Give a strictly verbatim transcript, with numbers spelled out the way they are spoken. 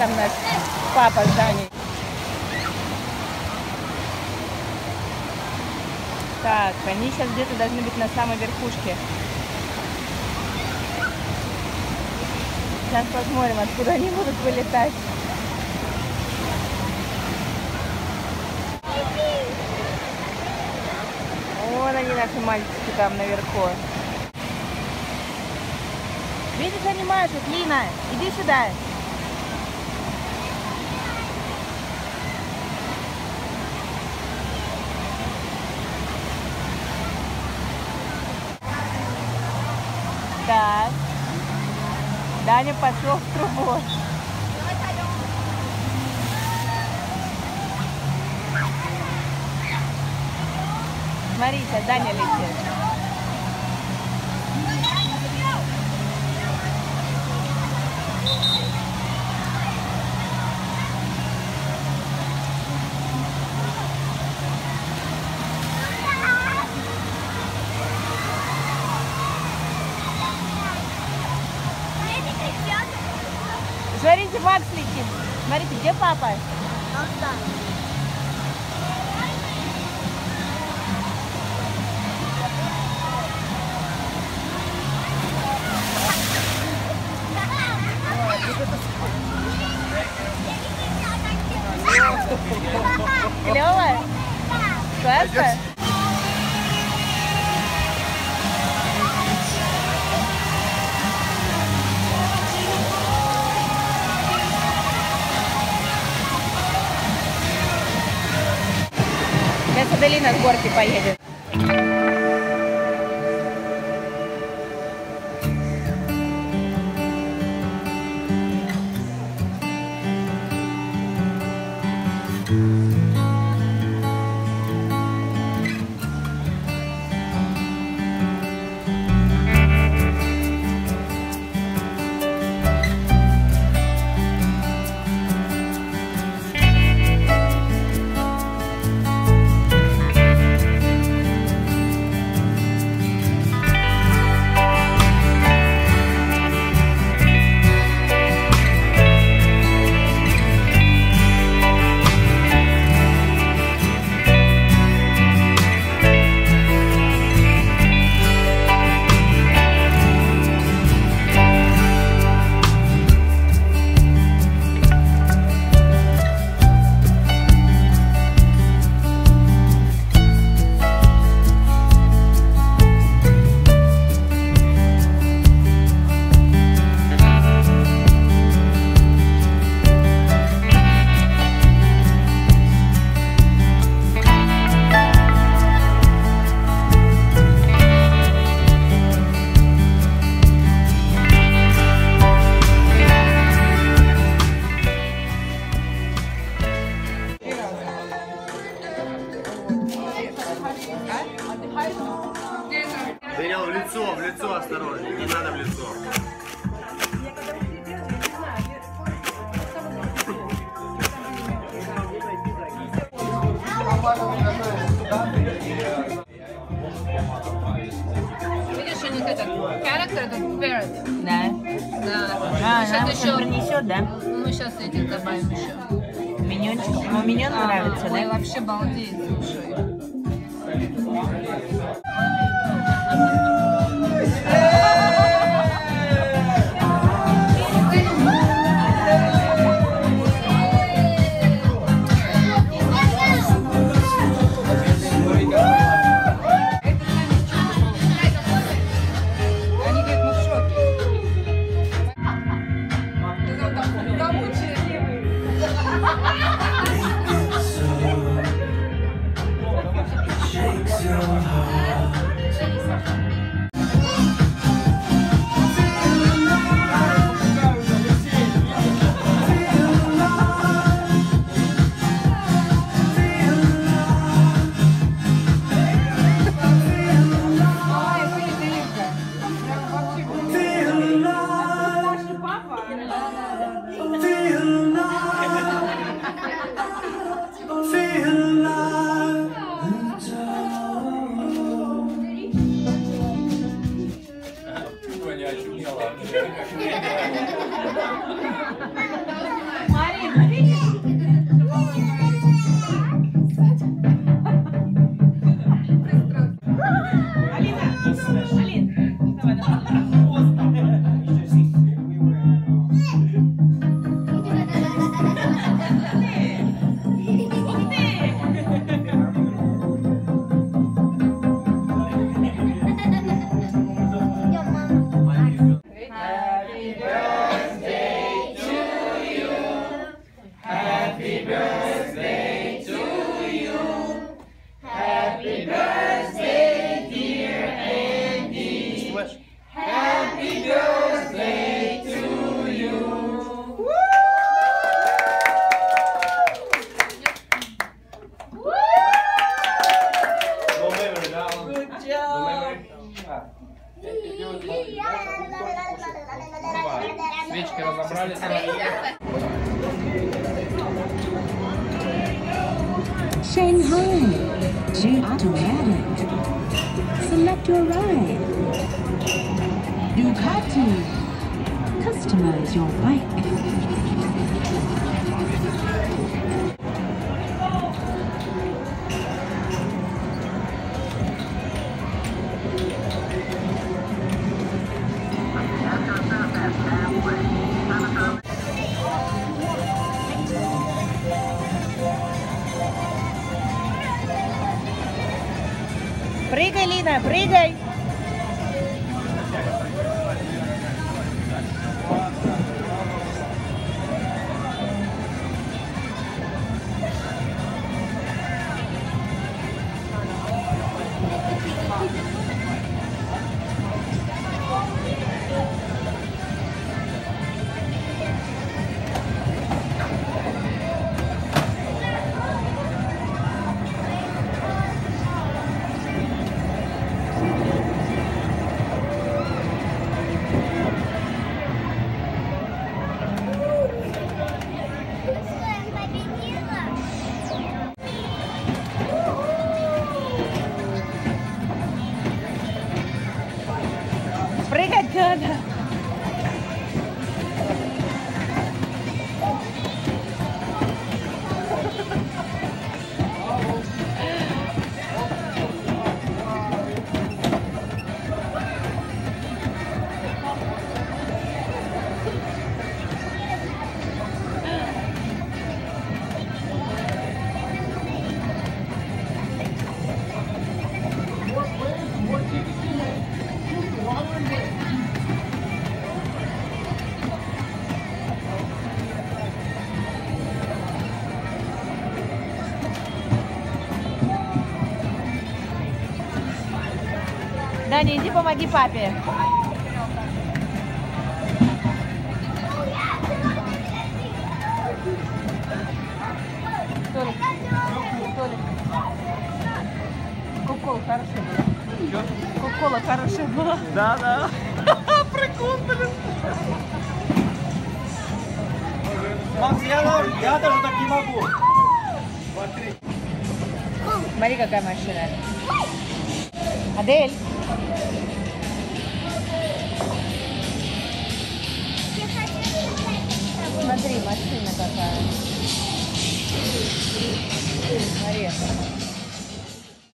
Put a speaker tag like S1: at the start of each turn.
S1: там наш папа с Даней. Так, они сейчас где-то должны быть на самой верхушке. Сейчас посмотрим, откуда они будут вылетать. Вон они, наши мальчики, там наверху. Видишь, они машут. Лина, иди сюда. Так. Даня пошел в трубу. Смотри, сейчас Даня летит. Смотрите, Макс летит. Смотрите, где папа? Клево? Классно? Сейчас Аделина с горки поедет.
S2: Берем в лицо, в лицо осторожно, не надо в лицо.
S3: Видишь, у них этот character, этот parrot.
S1: Да.
S3: Да.
S1: А,
S3: Сейчас
S1: нам
S3: еще
S1: принесет, да?
S3: Мы сейчас этих добавим еще.
S1: Миньончик. Ему миньон
S3: А,
S1: нравится,
S3: ой,
S1: да?
S3: вообще балдеет, слушай.
S4: Shakes your heart. Shanghai to automatic. Select your ride. Ducati. Customize your bike.
S1: Прыгай, Лина, прыгай! Прыгать надо. Даня, иди помоги папе. Толик, Толик. Кока-кола хорошая была. Кока-кола хорошая была.
S2: Да, да.
S1: Прикол, блин.
S2: Макс, я, я даже так не могу. Смотри.
S1: Смотри, какая машина. Адель. Смотри, машина какая. Смотри.